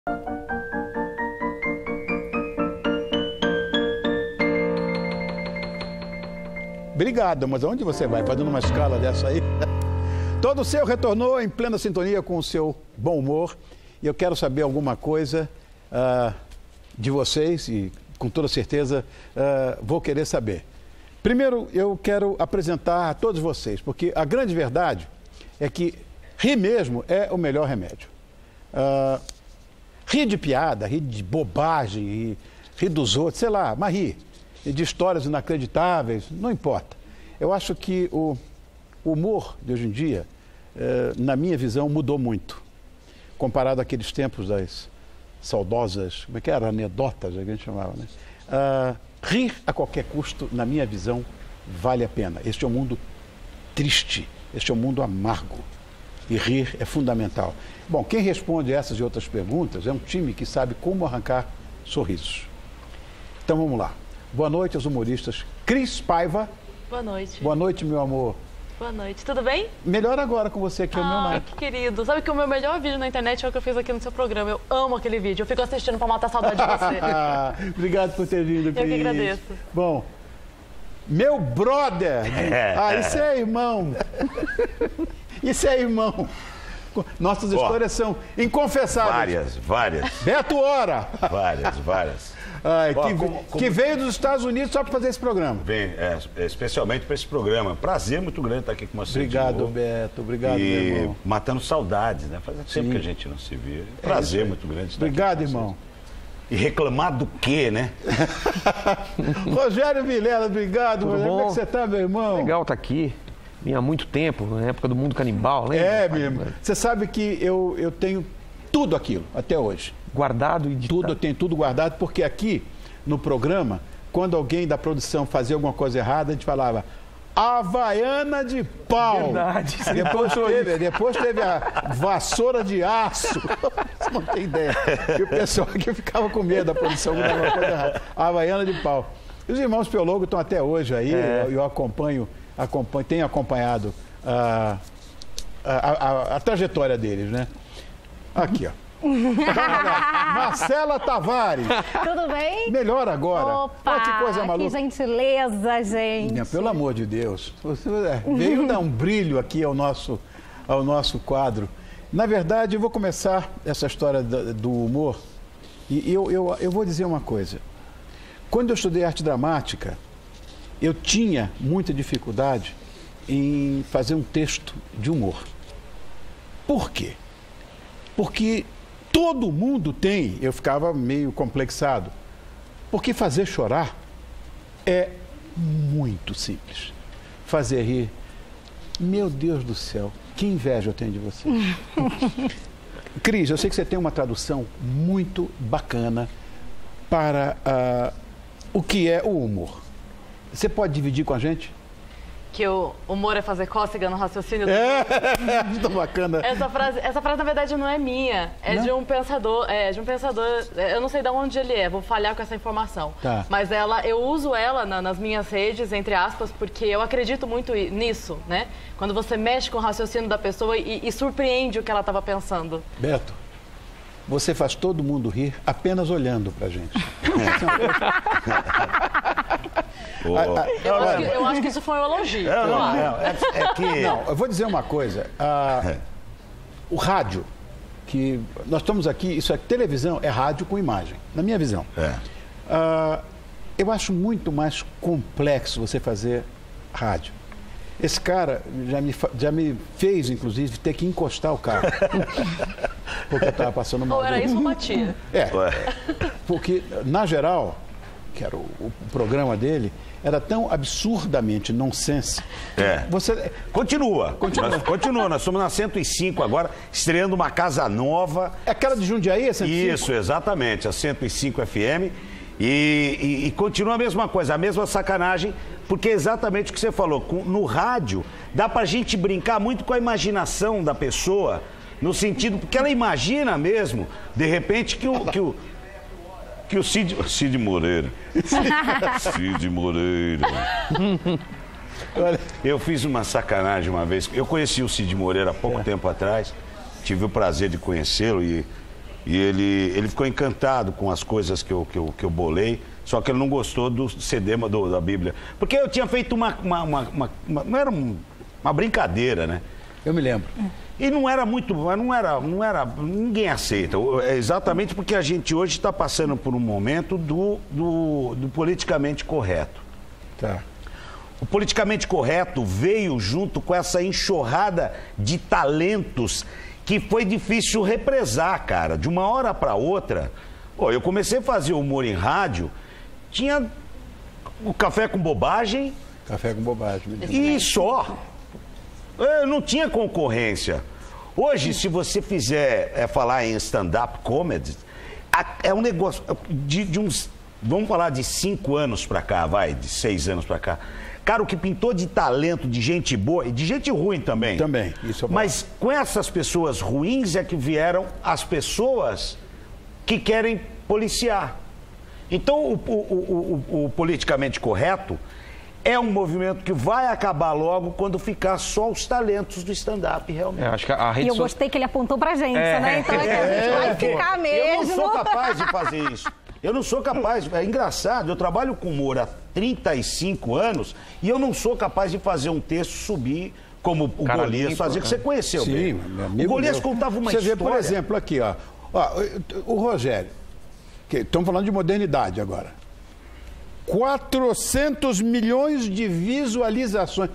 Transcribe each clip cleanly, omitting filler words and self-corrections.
Obrigado, mas aonde você vai fazendo uma escala dessa aí? Todo o seu retornou em plena sintonia com o seu bom humor. E eu quero saber alguma coisa de vocês e com toda certeza vou querer saber. Primeiro, eu quero apresentar a todos vocês, porque a grande verdade é que rir mesmo é o melhor remédio. Rir de piada, rir de bobagem, rir dos outros, sei lá, mas rir de histórias inacreditáveis, não importa. Eu acho que o humor de hoje em dia, na minha visão, mudou muito, comparado àqueles tempos das saudosas, como é que era, anedotas, a gente chamava, né? Rir a qualquer custo, na minha visão, vale a pena. Este é um mundo triste, este é um mundo amargo. E rir é fundamental. Bom, quem responde essas e outras perguntas é um time que sabe como arrancar sorrisos. Então vamos lá. Boa noite aos humoristas Cris Paiva. Boa noite. Boa noite, meu amor. Boa noite. Tudo bem? Melhor agora com você, que é o meu neto. Que querido. Sabe que o meu melhor vídeo na internet é o que eu fiz aqui no seu programa. Eu amo aquele vídeo. Eu fico assistindo pra matar a saudade de você. Obrigado por ter vindo, Cris. Eu que agradeço. Bom, meu brother. Isso é irmão. Isso é irmão. Nossas histórias são inconfessáveis. Várias. Beto Hora. Várias. Ai, que veio dos Estados Unidos só para fazer esse programa. Vem, especialmente para esse programa. Prazer muito grande estar aqui com você. Obrigado, Beto. Obrigado, meu irmão. Matando saudades, né? Faz tempo que a gente não se vê. Prazer muito grande estar Obrigado, aqui com irmão. E reclamar do quê, né? Rogério Vilela, obrigado. Rogério. Como é que você tá, meu irmão? Legal estar aqui. Vinha há muito tempo, na época do Mundo Canibal, lembra? Mesmo. Você sabe que eu tenho tudo aquilo, até hoje. Guardado e editado. Eu tenho tudo guardado, porque aqui no programa, quando alguém da produção fazia alguma coisa errada, a gente falava Havaiana de pau. Verdade. Depois teve a vassoura de aço. Você não tem ideia. E o pessoal aqui ficava com medo da produção de alguma coisa errada. Havaiana de pau. E os irmãos Piologo estão até hoje aí, eu tenho acompanhado a trajetória deles, né? Aqui, ó. Marcela Tavares. Tudo bem? Melhor agora. Opa, que coisa maluca. Que gentileza, gente. Pelo amor de Deus. Você veio dar um brilho aqui ao nosso quadro. Na verdade, eu vou começar essa história do humor e eu vou dizer uma coisa. Quando eu estudei arte dramática, eu tinha muita dificuldade em fazer um texto de humor. Por quê? Porque todo mundo tem, eu ficava meio complexado, porque fazer chorar é muito simples. Fazer rir, meu Deus do céu, que inveja eu tenho de você. Cris, eu sei que você tem uma tradução muito bacana para o que é o humor. Você pode dividir com a gente? Que o humor é fazer cócega no raciocínio do... Muito bacana. Essa frase, na verdade, não é minha. É de um pensador. Eu não sei de onde ele é, vou falhar com essa informação. Tá. Mas eu uso ela nas minhas redes, entre aspas, porque eu acredito muito nisso, né? Quando você mexe com o raciocínio da pessoa e surpreende o que ela estava pensando. Beto, você faz todo mundo rir apenas olhando pra gente. Eu acho que isso foi um elogio. Não, eu vou dizer uma coisa. O rádio, que nós estamos aqui, isso é televisão, é rádio com imagem, na minha visão. Eu acho muito mais complexo você fazer rádio. Esse cara já me fez, inclusive, ter que encostar o carro. Porque eu estava passando mal. Ou era isso ou batia? Porque, na geral, que era o programa dele, era tão absurdamente nonsense. Você continua. Nós somos na 105 agora, estreando uma casa nova. É aquela de Jundiaí, a 105? Isso, exatamente, a 105 FM. E continua a mesma coisa, a mesma sacanagem, porque é exatamente o que você falou. No rádio, dá pra gente brincar muito com a imaginação da pessoa, no sentido, porque ela imagina mesmo, de repente, que o Cid Moreira. Cid Moreira. Eu fiz uma sacanagem uma vez. Eu conheci o Cid Moreira há pouco tempo atrás. Tive o prazer de conhecê-lo e E ele ficou encantado com as coisas que eu bolei, só que ele não gostou do CD da Bíblia. Porque eu tinha feito não era uma brincadeira, né? Eu me lembro. E não era ninguém aceita. É exatamente porque a gente hoje está passando por um momento do politicamente correto. Tá. O politicamente correto veio junto com essa enxurrada de talentos que foi difícil represar, cara. De uma hora para outra, eu comecei a fazer humor em rádio, tinha o Café com Bobagem. Café com Bobagem. E só. Não tinha concorrência. Hoje, se você fizer falar em stand-up comedy, é um negócio de uns, vamos falar de 5 anos para cá, de 6 anos para cá. Cara, o que pintou de talento, de gente boa e de gente ruim também. Também, isso é bom. Mas com essas pessoas ruins é que vieram as pessoas que querem policiar. Então, o politicamente correto é um movimento que vai acabar logo quando ficar só os talentos do stand-up, realmente. Acho que a rede E eu gostei que ele apontou pra gente, né? Então a gente vai ficar mesmo. Eu não sou capaz de fazer isso. Eu não sou capaz, é engraçado, eu trabalho com humor há 35 anos e eu não sou capaz de fazer um texto subir como o Golias fazia, que você conheceu. Sim, bem. meu amigo. O Golias contava uma história. Você vê, por exemplo, aqui, ó o Rogério, estamos falando de modernidade agora. 400 milhões de visualizações.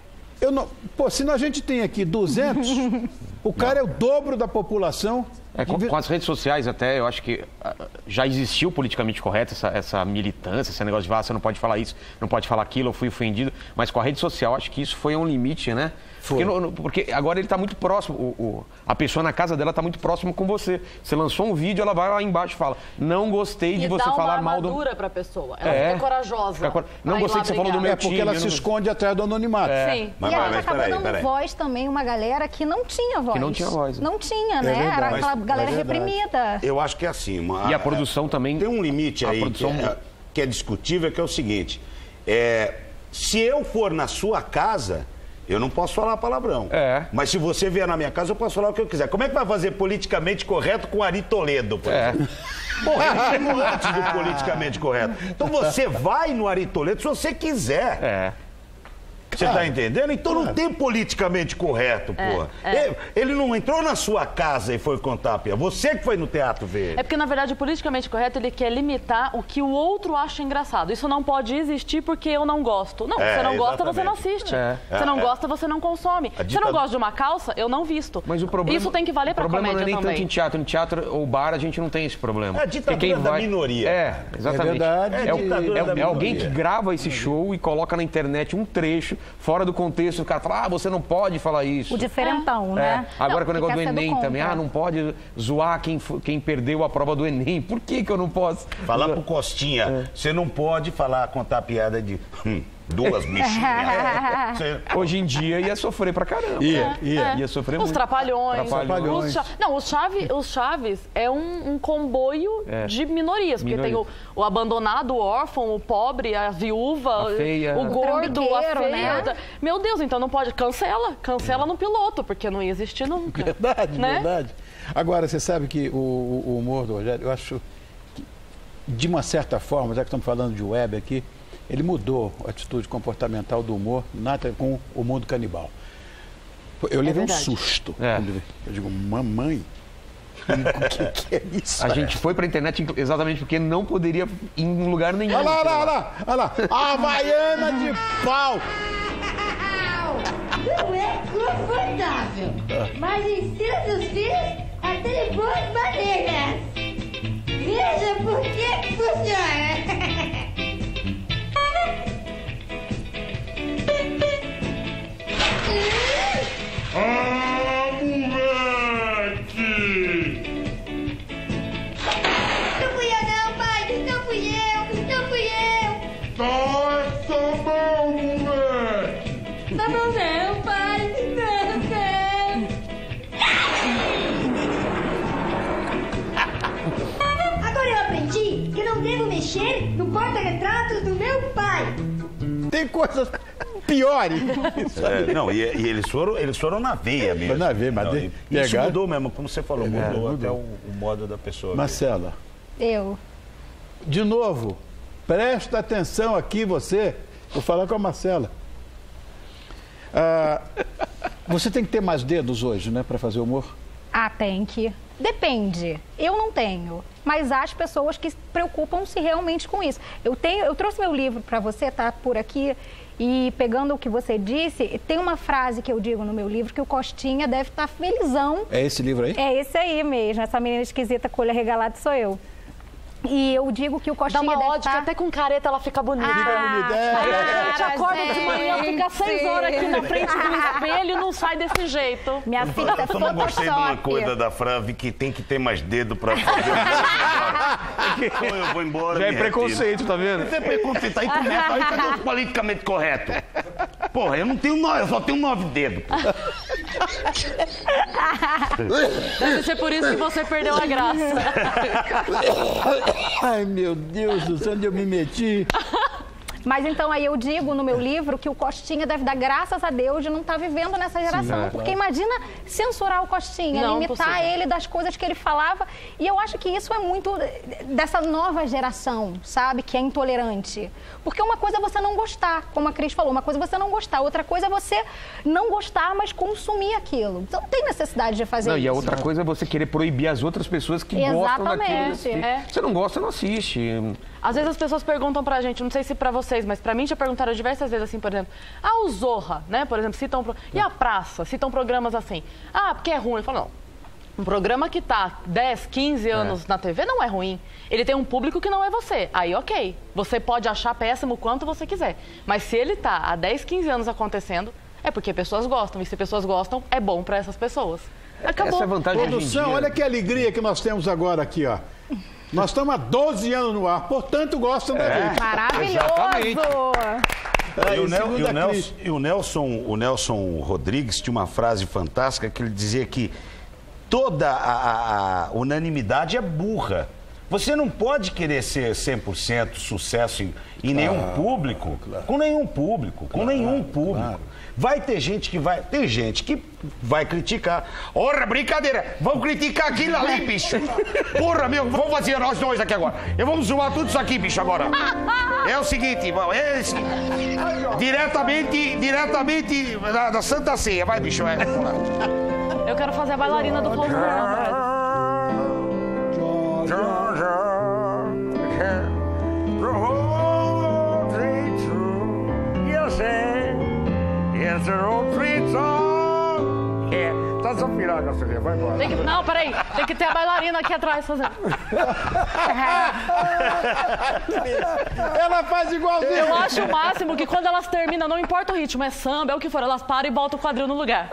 Se a gente tem aqui 200, o cara é o dobro da população. Com as redes sociais até, eu acho que já existiu politicamente correto essa militância, esse negócio de você não pode falar isso, não pode falar aquilo, eu fui ofendido. Mas com a rede social, acho que isso foi um limite, né? Porque agora ele está muito próximo, a pessoa na casa dela está muito próximo com você. Você lançou um vídeo, ela vai lá embaixo e fala, não gostei de você falar mal do... E dá uma armadura para a pessoa, ela fica corajosa. Não gostei que você falou do meu time. Porque ela se esconde atrás do anonimato. Sim. E ela acabou dando voz também uma galera que não tinha voz. Que não tinha voz. Não tinha, né? Era aquela galera reprimida. Eu acho que é assim. E a produção também... Tem um limite aí que é discutível, que é o seguinte. Se eu for na sua casa... Eu não posso falar palavrão. Mas se você vier na minha casa, eu posso falar o que eu quiser. Como é que vai fazer politicamente correto com Ari Toledo, por exemplo? Porra, ele chegou antes do politicamente correto. Então você vai no Ari Toledo se você quiser. Você tá entendendo? Então não tem politicamente correto, porra. Ele não entrou na sua casa e foi contar a piada. Você que foi no teatro ver ele. É porque, na verdade, o politicamente correto, ele quer limitar o que o outro acha engraçado. Isso não pode existir porque eu não gosto. Não, você não gosta, você não assiste. Você não gosta, você não consome. Você não gosta de uma calça, eu não visto. Mas o problema, isso tem que valer pra comédia também. O problema não é nem tanto em teatro. Em teatro ou bar, a gente não tem esse problema. É a ditadura da minoria. Exatamente. É verdade. É alguém que grava esse show e coloca na internet um trecho, fora do contexto. O cara fala, você não pode falar isso. O diferentão, né? Agora com o negócio do Enem também, não pode zoar quem perdeu a prova do Enem. Por que eu não posso? Falar pro Costinha, você não pode contar piada de 2 bichinhas. Hoje em dia ia sofrer pra caramba. Ia sofrer muito. Os Trapalhões. Os Chaves é um comboio de minorias. Porque tem o abandonado, o órfão, o pobre, a viúva, o gordo, a feia. Né? Meu Deus, então não pode. Cancela no piloto, porque não ia existir nunca. Verdade. Agora, você sabe que o humor do Rogério, eu acho que, de uma certa forma, já que estamos falando de web aqui, ele mudou a atitude comportamental do humor com o mundo canibal. Eu levei um susto. Eu digo, mamãe, o que é isso? A gente foi pra internet exatamente porque não poderia ir em lugar nenhum. Olha lá. Havaiana de pau. Não é confortável, mas ensina seus filhos a terem boas maneiras. Veja por que funciona. Moleque! Não fui eu não, pai! Não fui eu! Dá essa mão, moleque! Tá bom não, pai! Não! Agora eu aprendi que eu não devo mexer no porta-retratos do meu pai! Tem coisas Piore. Não, e eles foram na veia mesmo. Na veia, mas isso mudou mesmo, como você falou, mudou até o modo da pessoa. Marcela. Eu. De novo, presta atenção aqui você. Vou falar com a Marcela. Você tem que ter mais dedos hoje, né, para fazer humor? Tem que. Depende. Eu não tenho. Mas há as pessoas que preocupam-se realmente com isso. Eu trouxe meu livro para você, tá por aqui. E pegando o que você disse, tem uma frase que eu digo no meu livro que o Costinha deve estar felizão. É esse livro aí? É esse aí mesmo. Essa menina esquisita com olho arregalado sou eu. E eu digo que o Costinha dá uma deve ódio que até com careta ela fica bonita. A gente acorda de manhã, fica 6 horas aqui na frente do espelho e não sai desse jeito. Minha filha é Photoshop. Eu não gostei de uma coisa da Fran, que tem que ter mais dedo pra fazer o então eu vou embora. Já é preconceito, tá vendo? Isso é preconceito. Aí cadê o politicamente correto? Porra, eu não tenho 9, eu só tenho 9 dedos. Deve ser por isso que você perdeu a graça. Ai, meu Deus do céu, onde eu me meti? Mas então aí eu digo no meu livro que o Costinha deve dar graças a Deus de não estar vivendo nessa geração. Porque imagina censurar o Costinha, limitar ele das coisas que ele falava. E eu acho que isso é muito dessa nova geração, sabe? Que é intolerante. Porque uma coisa é você não gostar, como a Cris falou, uma coisa é você não gostar, outra coisa é você não gostar, mas consumir aquilo. Então não tem necessidade de fazer isso. E a outra coisa é você querer proibir as outras pessoas que gostam daquilo. Você não gosta, não assiste. Às vezes as pessoas perguntam pra gente, não sei se pra vocês, mas pra mim já perguntaram diversas vezes assim, por exemplo, o Zorra, né, por exemplo, citam... E a Praça? Citam programas assim. Porque é ruim. Eu falo, não. Um programa que tá 10, 15 anos na TV não é ruim. Ele tem um público que não é você. Aí, ok. Você pode achar péssimo o quanto você quiser. Mas se ele tá há 10, 15 anos acontecendo, é porque pessoas gostam. E se pessoas gostam, é bom pra essas pessoas. Acabou. Essa é a vantagem Produção, hoje em dia. Olha que alegria que nós temos agora aqui, ó. Nós estamos há 12 anos no ar, portanto gostam da gente. Maravilhoso! E o Nelson Rodrigues tinha uma frase fantástica que ele dizia que toda a unanimidade é burra. Você não pode querer ser 100% sucesso em nenhum público, com nenhum público, com nenhum público. Vai ter gente que vai... Tem gente que vai criticar. Ora, brincadeira! Vamos criticar aquilo ali, bicho! Porra, meu, vamos fazer nós dois aqui agora. Eu vou zoar tudo isso aqui, bicho, agora. É o seguinte, diretamente da Santa Ceia. Vai, bicho, Eu quero fazer a bailarina do Close Tá desafirada, filha. Vai embora. Não, peraí. Tem que ter a bailarina aqui atrás fazendo. Ela faz igualzinho. Eu acho o máximo que quando elas terminam, não importa o ritmo, é samba, é o que for, elas param e botam o quadril no lugar.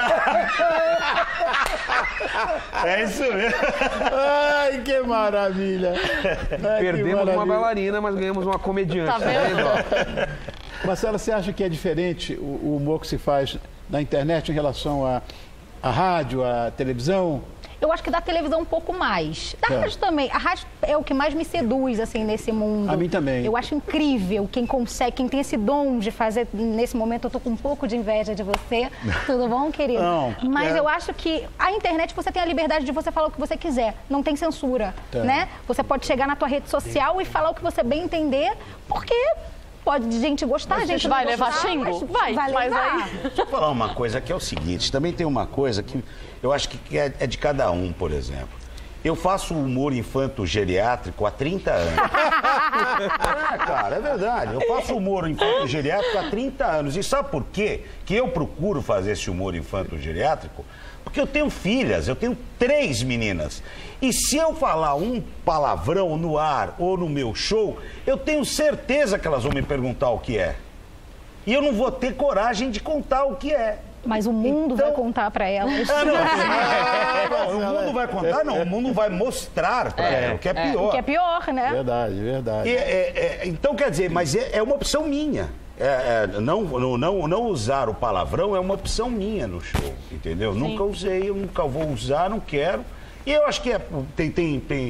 É isso mesmo. Ai, que maravilha. Perdemos uma bailarina, mas ganhamos uma comediante. Tá vendo? Marcela, você acha que é diferente o humor que se faz na internet em relação à rádio, à televisão? Eu acho que da televisão um pouco mais. Da rádio também. A rádio é o que mais me seduz, assim, nesse mundo. A mim também. Eu acho incrível quem consegue, quem tem esse dom de fazer. Nesse momento eu tô com um pouco de inveja de você. Tudo bom, querido? Não. Mas eu acho que a internet você tem a liberdade de você falar o que você quiser. Não tem censura, né? Você pode chegar na tua rede social e falar o que você bem entender, porque... Pode gente gostar, gente vai levar xingo? Vai, mas aí... Deixa eu falar uma coisa que é o seguinte, também tem uma coisa que eu acho que é de cada um, por exemplo. Eu faço humor infanto-geriátrico há 30 anos. Cara, é verdade. Eu faço humor infanto-geriátrico há 30 anos. E sabe por quê que eu procuro fazer esse humor infanto-geriátrico? Porque eu tenho filhas, eu tenho 3 meninas. E se eu falar um palavrão no ar ou no meu show, eu tenho certeza que elas vão me perguntar o que é. E eu não vou ter coragem de contar o que é. Mas o mundo vai contar para elas. O mundo vai contar, não. O mundo vai mostrar para ela, o que é pior. O que é pior, né? Verdade. Então, quer dizer, mas é uma opção minha. Não usar o palavrão é uma opção minha no show, entendeu? Sim. Nunca usei, eu nunca vou usar, não quero. E eu acho que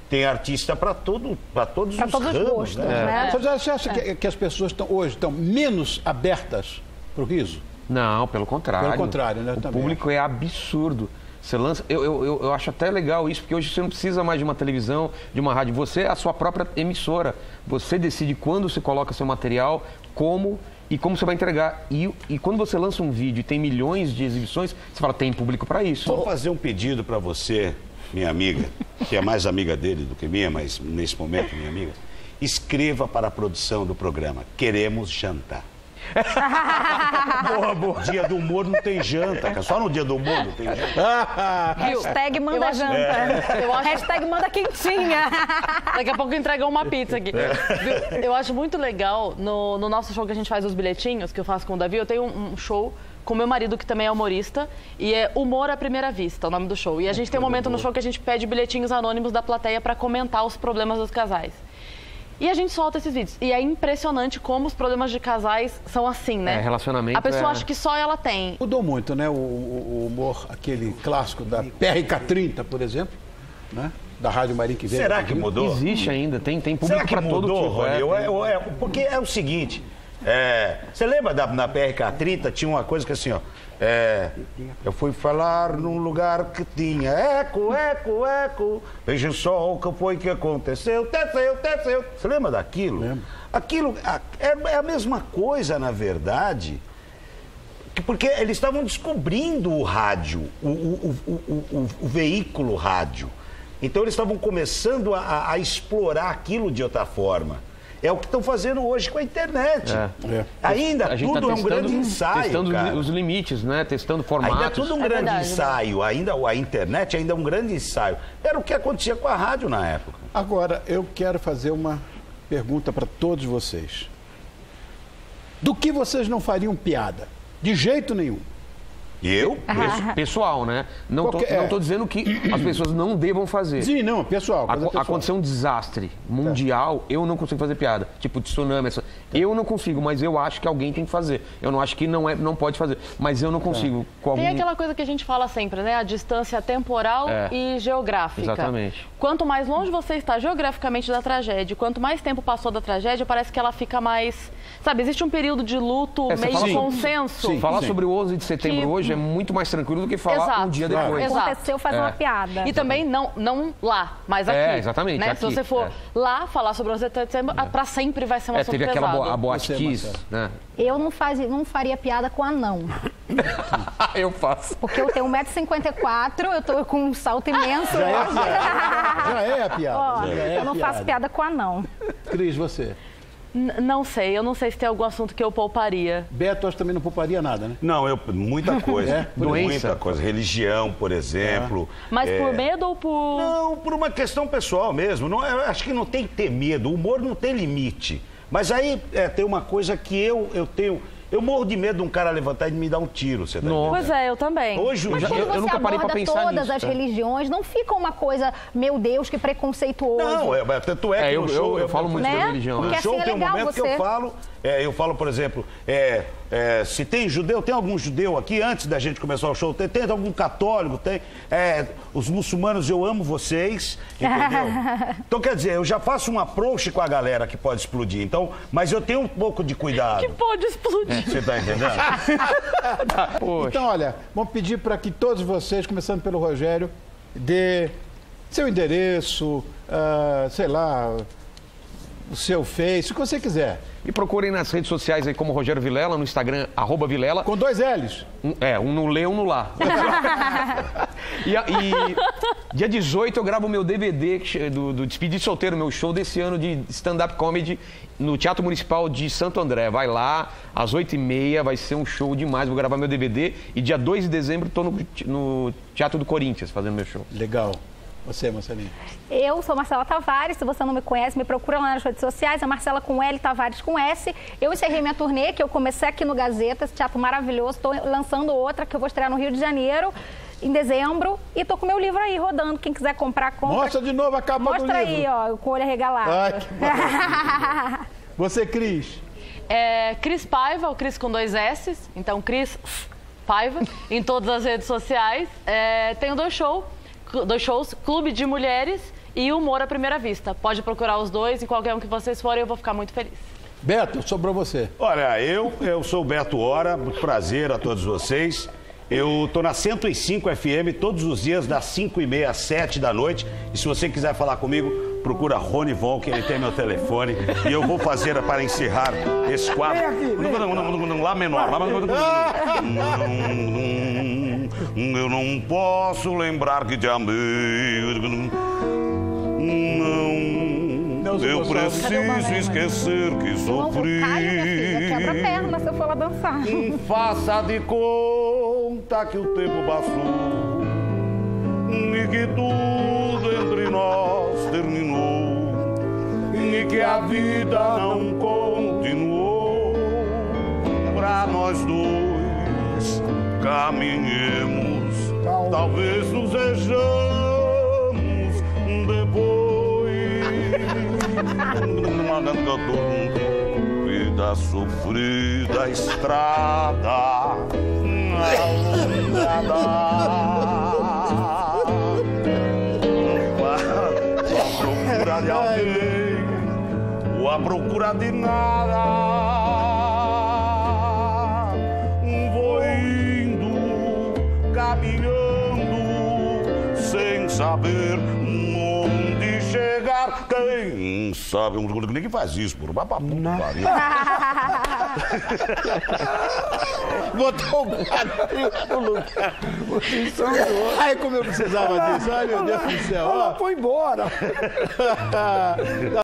tem artista para todos os ramos, gostos, né? Você acha que as pessoas hoje estão menos abertas para o riso? Não, pelo contrário. Pelo contrário, né? O público é absurdo. Você lança... Eu acho até legal isso, porque hoje você não precisa mais de uma televisão, de uma rádio. Você é a sua própria emissora. Você decide quando você coloca seu material, como você vai entregar. E quando você lança um vídeo e tem milhões de exibições, você fala, tem público para isso. Vou fazer um pedido para você, minha amiga, que é mais amiga dele do que minha, mas nesse momento minha amiga. Escreva para a produção do programa. Queremos jantar. Boa. Dia do humor não tem janta, cara. Só no dia do humor não tem janta. Hashtag manda janta. Hashtag manda quentinha. Daqui a pouco entregar uma pizza aqui. Eu acho muito legal, no nosso show que a gente faz os bilhetinhos, que eu faço com o Davi, eu tenho um show com meu marido, que também é humorista, e é Humor à Primeira Vista, o nome do show. E a gente tem um momento no show que a gente pede bilhetinhos anônimos da plateia para comentar os problemas dos casais. E a gente solta esses vídeos. E é impressionante como os problemas de casais são assim, né? Relacionamento. A pessoa acha que só ela tem. Mudou muito, né? O humor, aquele clássico da PRK30, por exemplo, né? Da Rádio Marim que veio. Será que mudou? Existe ainda, tem público para todo tipo. Porque é o seguinte, você lembra na PRK30, tinha uma coisa que assim, ó. Eu fui falar num lugar que tinha eco, veja só o que foi que aconteceu, teceu. Você lembra daquilo? Lembro. Aquilo é a mesma coisa, na verdade, porque eles estavam descobrindo o rádio, o veículo rádio. Então eles estavam começando a explorar aquilo de outra forma. É o que estão fazendo hoje com a internet. Ainda tudo é um grande ensaio, testando os limites, né? Testando formatos. Ainda é tudo um grande ensaio. Ainda a internet ainda é um grande ensaio. Era o que acontecia com a rádio na época. Agora, eu quero fazer uma pergunta para todos vocês. Do que vocês não fariam piada? De jeito nenhum. Eu? Pessoal, né? Não estou dizendo que as pessoas não devam fazer. Sim, não, pessoal. Aconteceu um desastre mundial, eu não consigo fazer piada. Tipo, tsunami, eu não consigo, mas eu acho que alguém tem que fazer. Eu não acho que não pode fazer, mas eu não consigo. Tem aquela coisa que a gente fala sempre, né? A distância temporal e geográfica. Exatamente. Quanto mais longe você está geograficamente da tragédia, quanto mais tempo passou da tragédia, parece que ela fica mais... Sabe, existe um período de luto meio consenso. Falar sobre o 11 de setembro hoje é muito mais tranquilo do que falar um dia depois. Aconteceu, fazer uma piada. E também não lá, mas aqui. Exatamente. Né? Aqui, se você for lá falar sobre o 11 de setembro, para sempre vai ser uma assunto pesado. Teve aquela Boate Kiss, né? Eu não faria piada com anão. Eu faço. Porque eu tenho 1,54 m, eu tô com um salto imenso. Já é a piada. Eu não faço piada com anão. Cris, você? Não sei, eu não sei se tem algum assunto que eu pouparia. Beto, acho que também não pouparia nada, né? Não, muita coisa. Doença. Muita coisa. Religião, por exemplo. Mas por medo ou por... Não, por uma questão pessoal mesmo. Não, eu acho que não tem que ter medo. O humor não tem limite. Mas aí tem uma coisa que eu tenho... Eu morro de medo de um cara levantar e me dar um tiro, você tá entendendo? Pois é, eu também. Hoje, mas quando você nunca parei pra pensar todas as religiões, não fica uma coisa, meu Deus, que preconceituoso. Não, tanto é que no show... Eu falo muito da religião. Porque no show assim tem um momento que eu falo, por exemplo, se tem judeu, tem algum judeu aqui, antes da gente começar o show, tem algum católico, tem... os muçulmanos, eu amo vocês, entendeu? Então, quer dizer, eu já faço um approach com a galera que pode explodir, então, mas eu tenho um pouco de cuidado. Que pode explodir. Você tá entendendo? Então, olha, vamos pedir para que todos vocês, começando pelo Rogério, dê seu endereço, sei lá, o seu Face, o que você quiser. Me procurem nas redes sociais aí como Rogério Vilela, no Instagram, @Vilela. Com 2 L's. Um no Lê, um no Lá. e dia 18 eu gravo o meu DVD do Despedido Solteiro, meu show desse ano de stand-up comedy no Teatro Municipal de Santo André. Vai lá, às 8h30, vai ser um show demais. Vou gravar meu DVD e dia 2 de dezembro estou no Teatro do Corinthians fazendo meu show. Legal. Você, Marcelinha? Eu sou Marcela Tavares, se você não me conhece, me procura lá nas redes sociais, é Marcela com L, Tavares com S. Eu encerrei minha turnê, que eu comecei aqui no Gazeta, esse teatro maravilhoso, estou lançando outra que eu vou estrear no Rio de Janeiro, em dezembro, e tô com meu livro aí rodando, quem quiser comprar, compra. Mostra de novo a capa do livro. Mostra aí, ó, com o olho arregalado. Ai, que Você, Cris? Cris Paiva, o Cris com 2 S, então Cris Paiva, em todas as redes sociais. Tenho 2 shows, Clube de Mulheres e Humor à Primeira Vista. Pode procurar os dois, em qualquer um que vocês forem, eu vou ficar muito feliz. Beto, sobrou você. Olha, eu sou o Beto Hora, muito prazer a todos vocês. Eu tô na 105 FM todos os dias, das 5h30 às 7 da noite. E se você quiser falar comigo, procura Rony Von, que ele tem meu telefone. E eu vou fazer para encerrar esse quadro. Lá menor. Eu não posso lembrar que te amei. Não, eu preciso esquecer que sofri. Quebra a perna se eu for lá dançar. Faça de conta que o tempo passou e que tudo entre nós terminou e que a vida não continuou. Pra nós dois caminhemos, talvez nos vejamos depois. Vida sofrida, estrada alongada, à procura de alguém ou à procura de nada. Vou indo, caminhando, sem saber onde chegar. Quem sabe? Ninguém faz isso, por uma Botou o quadro no lugar. Ai, como eu precisava disso. Ai, meu Deus do céu. Ela foi embora.